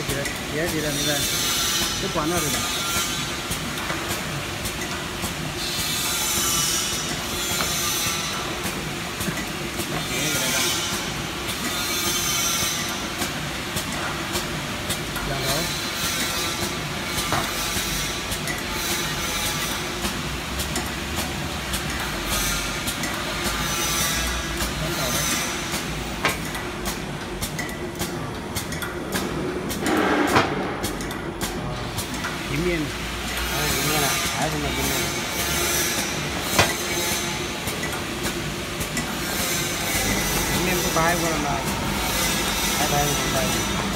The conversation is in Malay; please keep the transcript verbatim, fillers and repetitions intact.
别别的那个，就管那里的。两头。很好的。 平面，还是平面的，还是那平面的。平面不拍过了吗？拍拍不拍？